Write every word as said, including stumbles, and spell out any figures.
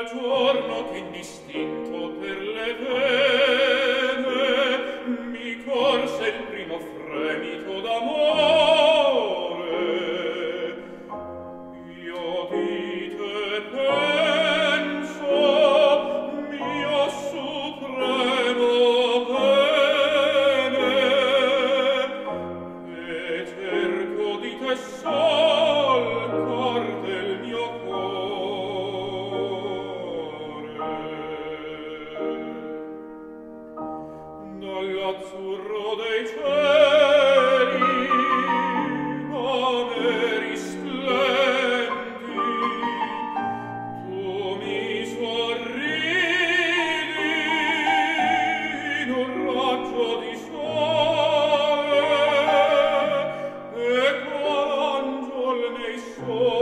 giorno che indistinto per le vene mi corse il primo fremito d'amore. Io di te penso, mio supremo bene, e cerco di te sol cor del mio cuore. Dall'azzurro dei cieli a neri splendidi tu mi sorridi in un raggio di sole, e qual angiol nei soli